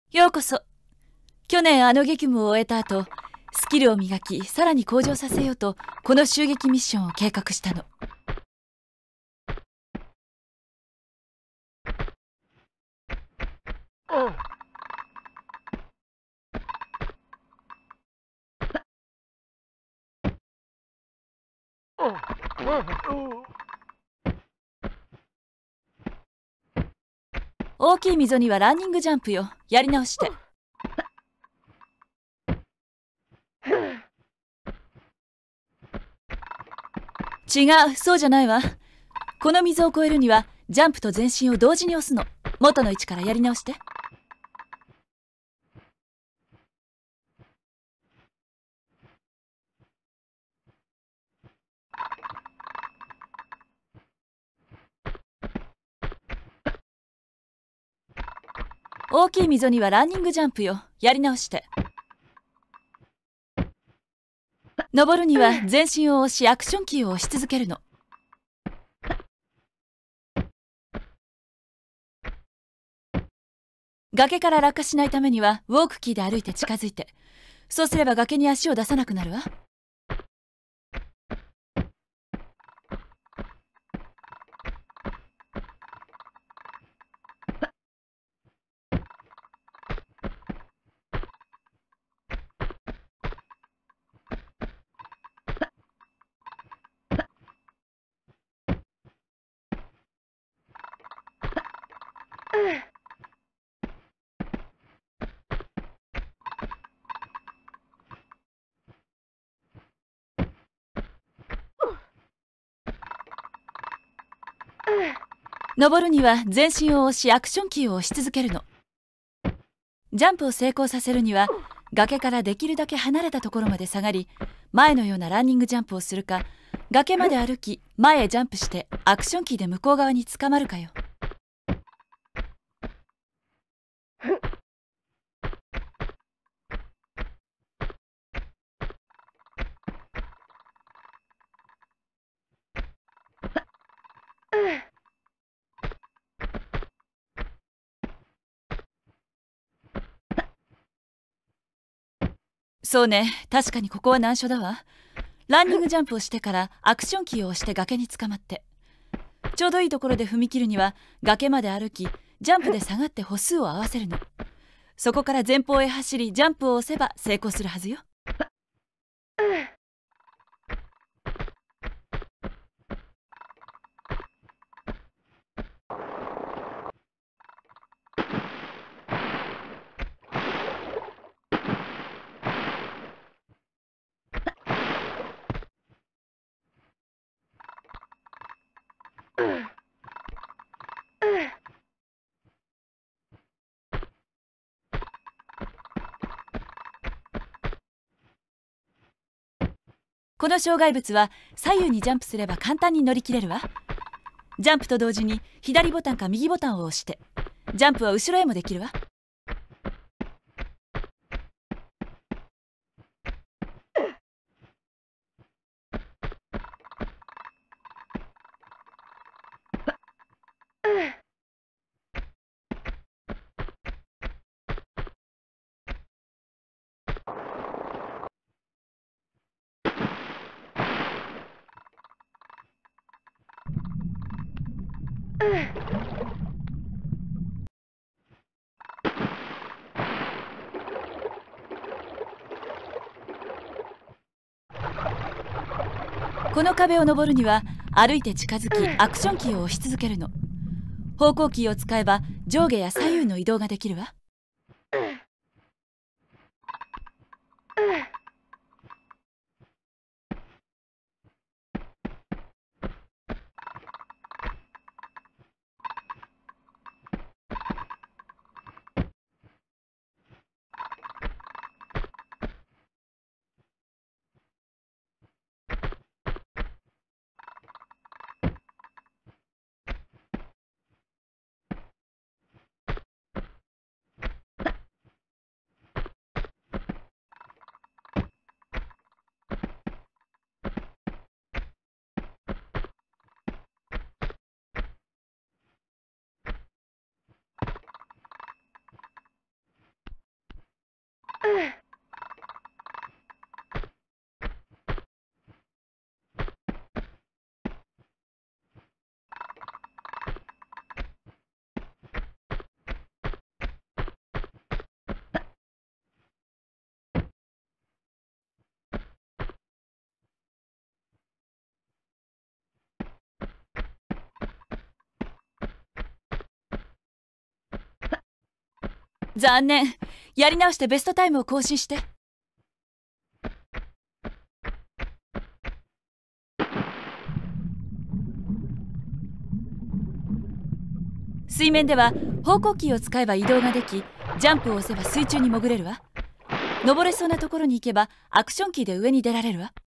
ようこそ。去年あの激務を終えた後、スキルを磨き、さらに向上させようと、この襲撃ミッションを計画したの。大きい溝にはランニングジャンプよ。やり直して。違う、そうじゃないわ。この溝を越えるにはジャンプと前進を同時に押すの。元の位置からやり直して。大きい溝にはランニングジャンプよ。やり直して。登るには前進を押しアクションキーを押し続けるの。崖から落下しないためにはウォークキーで歩いて近づいて、そうすれば崖に足を出さなくなるわ。登るには前進を押しアクションキーを押し続けるの。ジャンプを成功させるには崖からできるだけ離れたところまで下がり、前のようなランニングジャンプをするか、崖まで歩き前へジャンプしてアクションキーで向こう側に捕まるかよ。そうね、確かにここは難所だわ。ランニングジャンプをしてからアクションキーを押して崖に捕まって、ちょうどいいところで踏み切るには崖まで歩きジャンプで下がって歩数を合わせるの。そこから前方へ走りジャンプを押せば成功するはずよ。この障害物は左右にジャンプすれば簡単に乗り切れるわ。ジャンプと同時に左ボタンか右ボタンを押してジャンプは後ろへもできるわ。この壁を登るには歩いて近づきアクションキーを押し続けるの。方向キーを使えば上下や左右の移動ができるわ。 残念。やり直してベストタイムを更新して。水面では方向キーを使えば移動ができ、ジャンプを押せば水中に潜れるわ。登れそうなところに行けばアクションキーで上に出られるわ。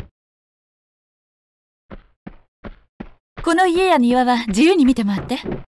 この家や庭は自由に見て回って。